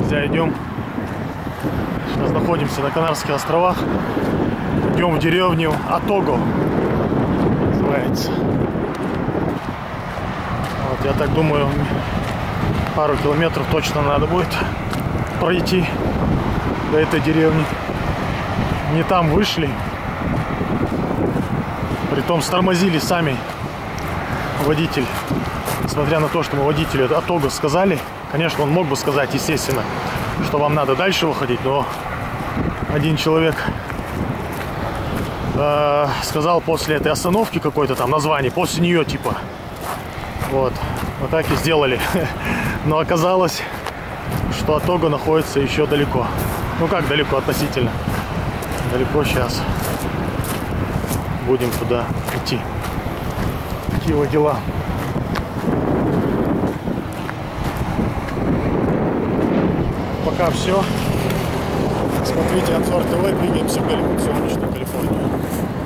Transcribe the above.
друзья, идем. Сейчас находимся на Канарских островах. Идем в деревню Атого, называется. Вот, я так думаю, пару километров точно надо будет пройти до этой деревни. Не там вышли. Притом стормозили сами водитель. Несмотря на то, что мы водителю Атого сказали, конечно, он мог бы сказать, естественно, что вам надо дальше выходить, но один человек сказал после этой остановки какой-то там название, после нее типа. Вот так и сделали. Но оказалось, что Атого находится еще далеко. Ну как далеко относительно? Далеко сейчас. Будем туда идти. Такие вот дела. Пока все. Смотрите обзор ТВ, двигаемся в Голливуд, солнечную Калифорнию.